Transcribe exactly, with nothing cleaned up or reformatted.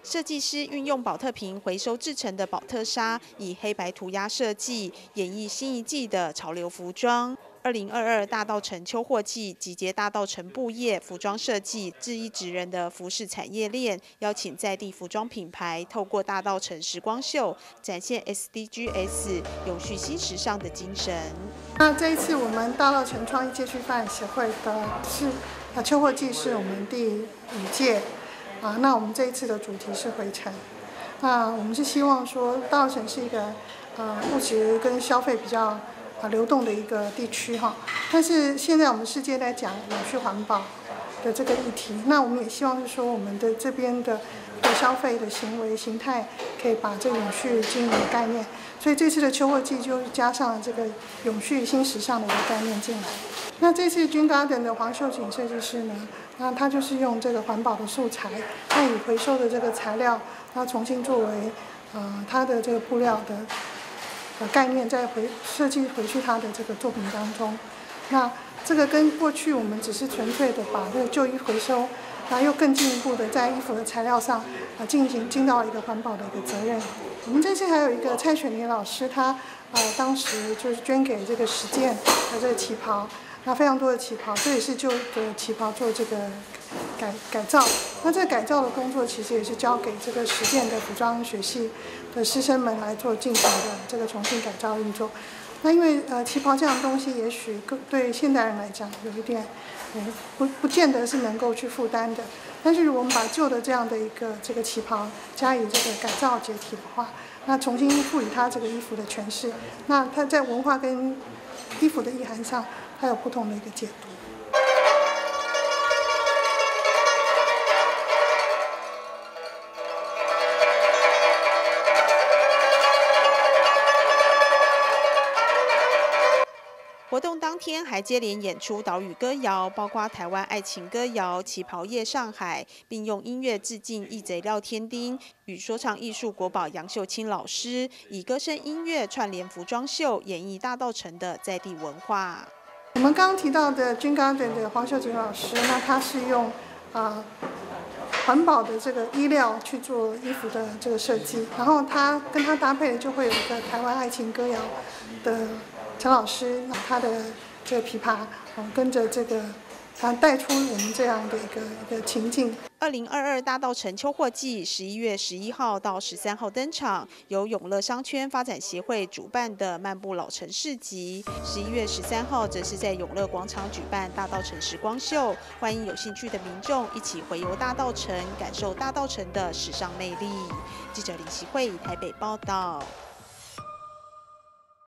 设计师运用保特瓶回收制成的保特纱，以黑白涂鸦设计，演绎新一季的潮流服装。二零二二大稻埕秋货季集结大稻埕布业、服装设计、制衣职人的服饰产业链，邀请在地服装品牌透过大稻埕时光秀，展现 S D Gs 永续新时尚的精神。 那这一次我们大稻埕创意街区发展协会的是啊秋货季是我们第五届啊，那我们这一次的主题是回程。那我们是希望说大稻埕是一个呃物质跟消费比较。啊，流动的一个地区哈，但是现在我们世界在讲永续环保的这个议题，那我们也希望是说我们的这边的的消费的行为形态可以把这个永续经营的概念，所以这次的秋货季就加上了这个永续新时尚的一个概念进来。那这次Dream Garden的黄秀锦设计师呢，那他就是用这个环保的素材，那以回收的这个材料，他重新作为呃他的这个布料的。概念再回设计回去他的这个作品当中，那这个跟过去我们只是纯粹的把这个旧衣回收，然后又更进一步的在衣服的材料上啊进行尽到一个环保的一个责任。我们这次还有一个蔡雪妮老师，他呃当时就是捐给这个实践的这个旗袍，那非常多的旗袍，这也是旧的旗袍做这个改改造。那这个改造的工作其实也是交给这个实践的服装学系的师生们来做进行的这个重新改造运作。那因为呃旗袍这样的东西，也许对现代人来讲有一点，呃不不见得是能够去负担的。但是如果我们把旧的这样的一个这个旗袍加以这个改造解体的话，那重新赋予它这个衣服的诠释，那它在文化跟衣服的意涵上，它有不同的一个解读。 活动当天还接连演出岛屿歌谣，包括台湾爱情歌谣《旗袍夜上海》，并用音乐致敬义贼廖添丁与说唱艺术国宝杨秀清老师，以歌声音乐串联服装秀，演绎大稻埕的在地文化。 我们刚刚提到的Dream Garden的黄秀锦老师，那他是用啊环保的这个衣料去做衣服的这个设计，然后他跟他搭配的就会有一个台湾爱情歌谣的。陈老师，他的这个琵琶，嗯，跟着这个，他带出我们这样的一个一个情境。 二零二二大稻埕秋货季十一月十一号到十三号登场，由永乐商圈发展协会主办的漫步老城市集。十一月十三号则是在永乐广场举办大稻埕时光秀，欢迎有兴趣的民众一起回游大稻埕，感受大稻埕的时尚魅力。记者林习慧台北报道。